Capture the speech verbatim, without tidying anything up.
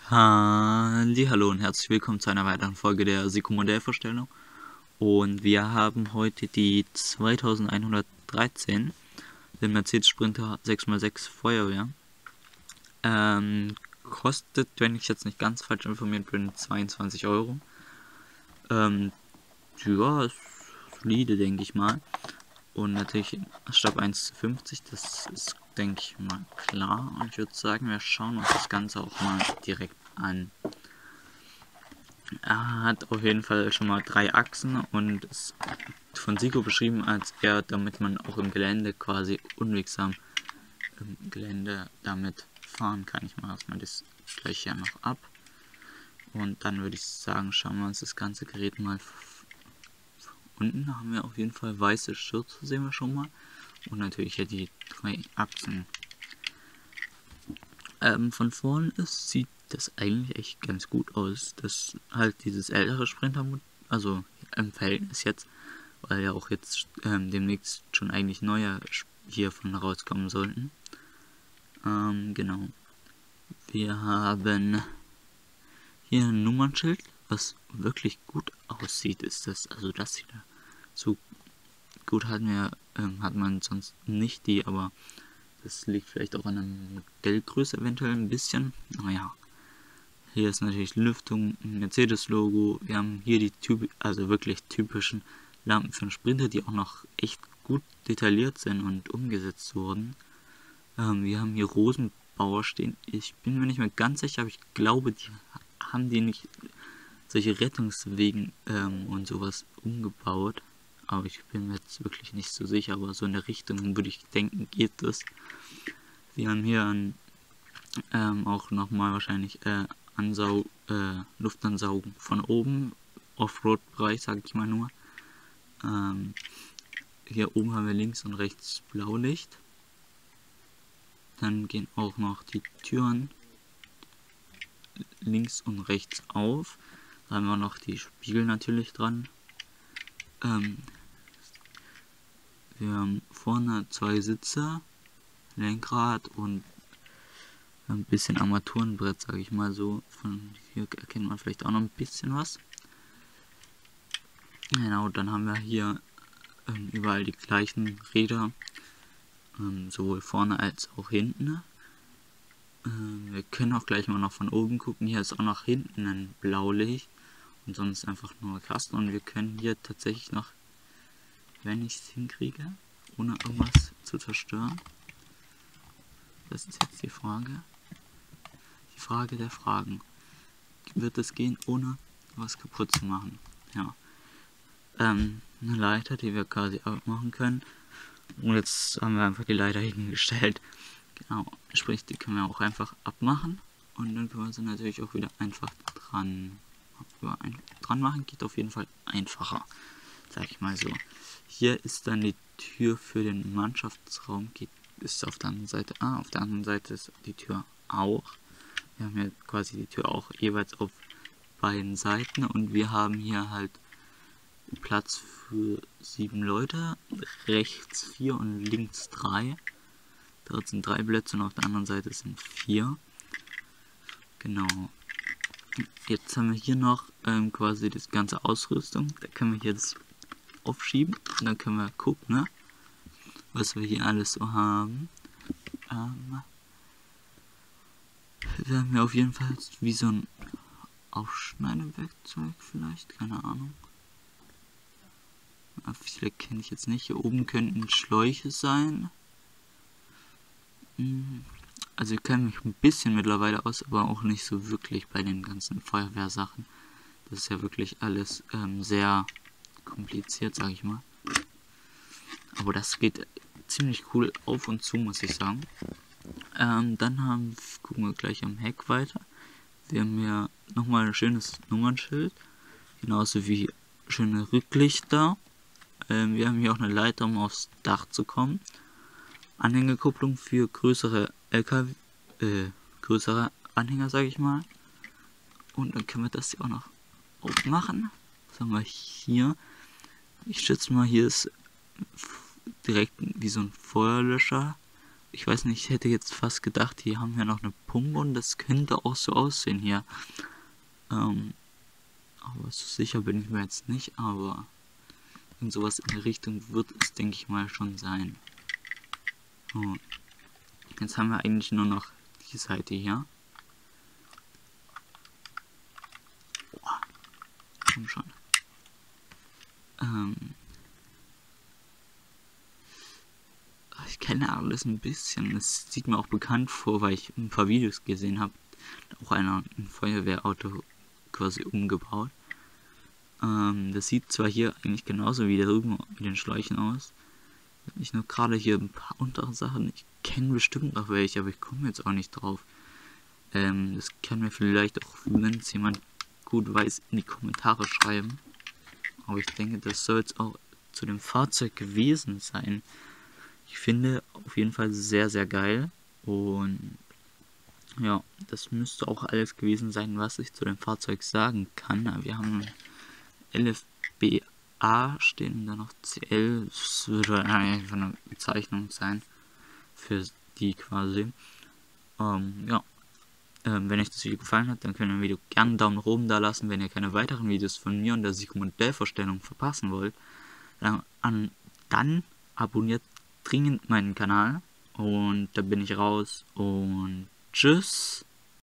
Hallo und herzlich willkommen zu einer weiteren Folge der SICO Modellvorstellung. Und wir haben heute die zweitausendeinhundertdreizehn, den Mercedes Sprinter sechs mal sechs Feuerwehr. Ähm, kostet, wenn ich jetzt nicht ganz falsch informiert bin, zweiundzwanzig Euro. Ähm, ja, ist solide, denke ich mal. Und natürlich Maßstab eins zu fünfzig, das ist, denke ich mal, klar. Und ich würde sagen, wir schauen uns das Ganze auch mal direkt an. Er hat auf jeden Fall schon mal drei Achsen und ist von SICO beschrieben als eher, damit man auch im Gelände quasi unwegsam im Gelände damit fahren kann. Ich mache erstmal das gleich hier noch ab. Und dann würde ich sagen, schauen wir uns das ganze Gerät mal. Unten haben wir auf jeden Fall weiße Schürze, sehen wir schon mal. Und natürlich hier die drei Achsen. Ähm, von vorne ist, sieht das eigentlich echt ganz gut aus. Das halt dieses ältere Sprinter, also im Verhältnis jetzt, weil ja auch jetzt ähm, demnächst schon eigentlich neue hiervon rauskommen sollten. Ähm, genau. Wir haben hier ein Nummernschild, was wirklich gut aussieht, ist das. Also das hier so gut hatten wir, ähm, hat man sonst nicht die, aber das liegt vielleicht auch an der Modellgröße eventuell ein bisschen. Naja. Hier ist natürlich Lüftung, ein Mercedes-Logo. Wir haben hier die typ also wirklich typischen Lampen für einen Sprinter, die auch noch echt gut detailliert sind und umgesetzt wurden. Ähm, wir haben hier Rosenbauer stehen. Ich bin mir nicht mehr ganz sicher, aber ich glaube, die haben die nicht solche Rettungswegen ähm, und sowas umgebaut. Aber ich bin mir jetzt wirklich nicht so sicher, aber so in der Richtung würde ich denken, geht das. Wir haben hier ein, ähm, auch nochmal wahrscheinlich äh, Ansau äh, Luftansaugen von oben, Offroad-Bereich, sage ich mal nur. Ähm, hier oben haben wir links und rechts Blaulicht. Dann gehen auch noch die Türen links und rechts auf. Da haben wir noch die Spiegel natürlich dran. Ähm, wir haben vorne zwei Sitze, Lenkrad und ein bisschen Armaturenbrett, sage ich mal so. Von hier erkennt man vielleicht auch noch ein bisschen was. Genau, dann haben wir hier ähm, überall die gleichen Räder, ähm, sowohl vorne als auch hinten. Ähm, wir können auch gleich mal noch von oben gucken. Hier ist auch noch hinten ein Blaulicht und sonst einfach nur Kasten. Und wir können hier tatsächlich noch, wenn ich es hinkriege, ohne irgendwas zu zerstören. Das ist jetzt die Frage. Die Frage der Fragen. Wird es gehen, ohne was kaputt zu machen? Ja. Ähm, eine Leiter, die wir quasi abmachen können. Und jetzt haben wir einfach die Leiter hingestellt. Genau, sprich, die können wir auch einfach abmachen. Und dann können wir sie natürlich auch wieder einfach dran, ein, dran machen. Geht auf jeden Fall einfacher, sag ich mal so. Hier ist dann die Tür für den Mannschaftsraum. Geht, ist auf der anderen Seite. Ah, auf der anderen Seite ist die Tür auch. Wir haben hier quasi die Tür auch jeweils auf beiden Seiten. Und wir haben hier halt Platz für sieben Leute, rechts vier und links drei. Dort sind drei Plätze und auf der anderen Seite sind vier. Genau. Jetzt haben wir hier noch ähm, quasi das ganze Ausrüstung. Da können wir jetzt aufschieben und dann können wir gucken, ne, was wir hier alles so haben. Ähm, wir haben hier auf jeden Fall wie so ein Aufschneidewerkzeug vielleicht, keine Ahnung. Viele kenne ich jetzt nicht. Hier oben könnten Schläuche sein. Also ich kenne mich ein bisschen mittlerweile aus, aber auch nicht so wirklich bei den ganzen Feuerwehrsachen. Das ist ja wirklich alles ähm, sehr kompliziert, sage ich mal. Aber das geht ziemlich cool auf und zu, muss ich sagen. Ähm, dann haben, gucken wir gleich am Heck weiter. Wir haben hier nochmal ein schönes Nummernschild. Genauso wie schöne Rücklichter. Ähm, wir haben hier auch eine Leiter, um aufs Dach zu kommen. Anhängerkupplung für größere L K W, äh, größere Anhänger, sage ich mal. Und dann können wir das hier auch noch aufmachen. Was haben wir hier? Ich schätze mal, hier ist direkt wie so ein Feuerlöscher. ich weiß nicht, ich hätte jetzt fast gedacht, hier haben wir noch eine Pumpe und das könnte auch so aussehen hier. Ähm, aber so sicher bin ich mir jetzt nicht, aber und sowas in der Richtung wird es, denke ich mal, schon sein. So. Jetzt haben wir eigentlich nur noch die Seite hier. Boah, komm schon. Ähm, ich kenne alles ein bisschen. Es sieht mir auch bekannt vor, weil ich ein paar Videos gesehen habe. Auch einer ein Feuerwehrauto quasi umgebaut. Ähm, das sieht zwar hier eigentlich genauso wie da drüben mit den Schläuchen aus. Ich nur gerade hier ein paar untere Sachen. Ich kenne bestimmt noch welche, aber ich komme jetzt auch nicht drauf. Ähm, das kann mir vielleicht auch, wenn es jemand gut weiß, in die Kommentare schreiben. Aber ich denke, das soll es auch zu dem Fahrzeug gewesen sein. Ich finde auf jeden Fall sehr, sehr geil. Und ja, das müsste auch alles gewesen sein, was ich zu dem Fahrzeug sagen kann. Wir haben L F B A stehen und dann noch C L. Das würde einfach eine Bezeichnung sein für die quasi. Ähm, ja. Ähm, wenn euch das Video gefallen hat, dann könnt ihr dem Video gerne einen Daumen nach oben da lassen. Wenn ihr keine weiteren Videos von mir und der Siko Modellvorstellung verpassen wollt, dann, an, dann abonniert dringend meinen Kanal. Und da bin ich raus und tschüss.